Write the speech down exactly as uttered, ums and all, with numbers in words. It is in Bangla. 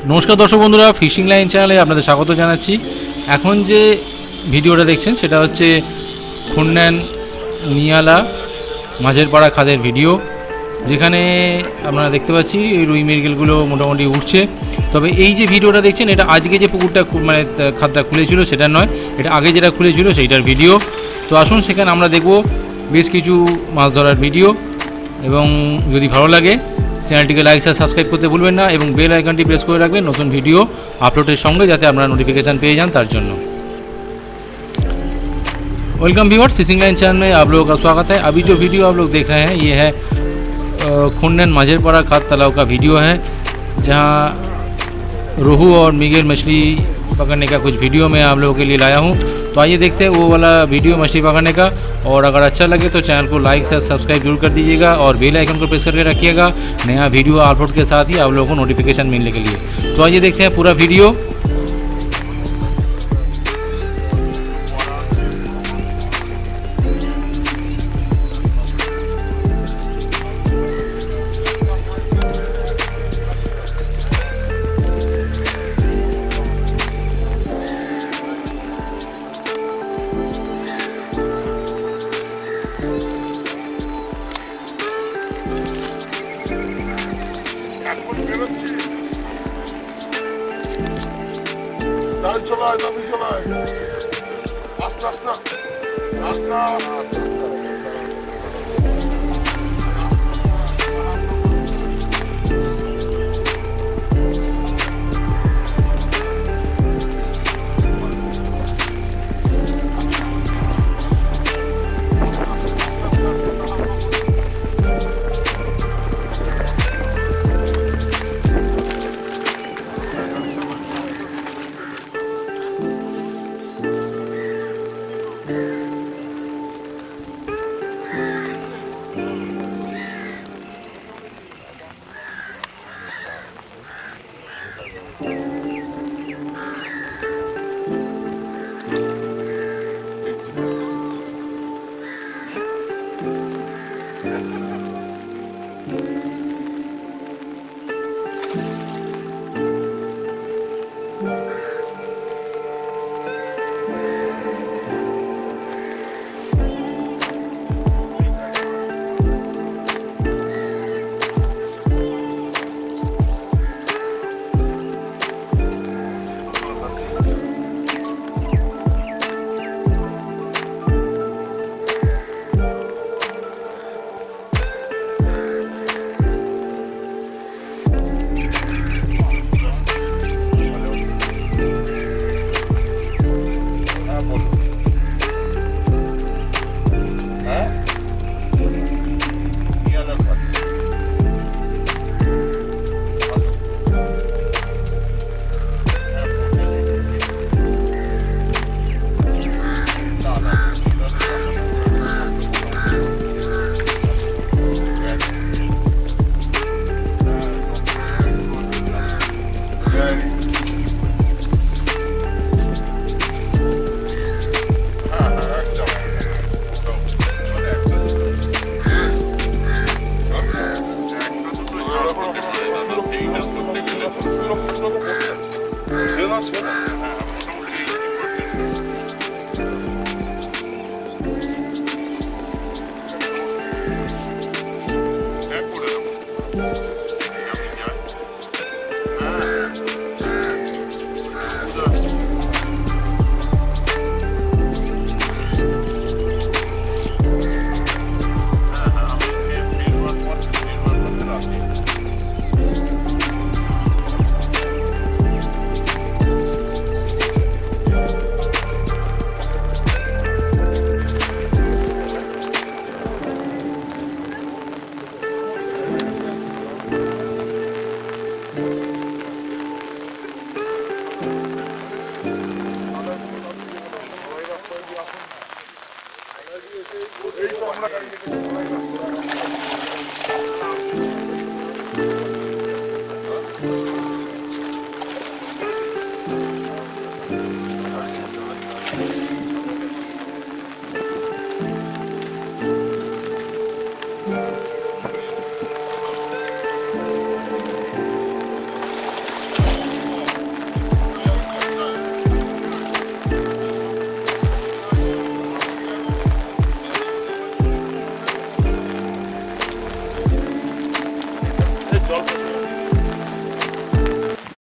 नमस्कार दर्शक बंधुरा फिशिंग लाइन चैनले आपनादेर स्वागत जानाच्छि। एखन जे भिडियोटा देखছেন সেটা হচ্ছে খুন্নান নিয়ালা মাঝেরপাড়া খাদের ভিডিও, যেখানে আপনারা দেখতে পাচ্ছি রুই মৃগেলগুলো মোটামুটি উঠছে। তবে এই যে ভিডিওটা দেখছেন এটা আজকে যে পুকুরটা মানে খাদটা খুলেছিল সেটা নয়, এটা আগে যেটা খুলেছিল সেইটার ভিডিও। তো আসুন সেখানে আমরা দেখব বেশ কিছু মাছ ধরার ভিডিও, এবং যদি ভালো লাগে চ্যানেলটিকে লাইক আর সাবস্ক্রাইব করতে ভুলবেন না এবং বেল আইকনটি প্রেस করে রাখবেন নতুন ভিডিও আপलोडेर संगे যাতে আপনারা নোটিफिकेशन পেয়ে যান তার জন্য। Welcome viewers, fishing line channel में आप लोगों का स्वागत है। अभी जो वीडियो आप लोग देख रहे हैं ये है खुन्नन माझेरपाड़ा खाद तालाब का वीडियो है, जहां रोहू और मृगेल मछली पकड़ने का कुछ वीडियो मैं आप लोगों के लिए लाया हूं। तो आइए देखते हैं वो वाला वीडियो मछली पकड़ने का, और अगर अच्छा लगे तो चैनल को लाइक से सब्सक्राइब जरूर कर दीजिएगा और बेल आइकन को प्रेस करके रखिएगा नया वीडियो अपलोड के साथ ही आप लोगों को नोटिफिकेशन मिलने के लिए। तो आइए देखते हैं पूरा वीडियो। চলায় দাদি চলায় আস্তে আস্তে আস্তে আস্তে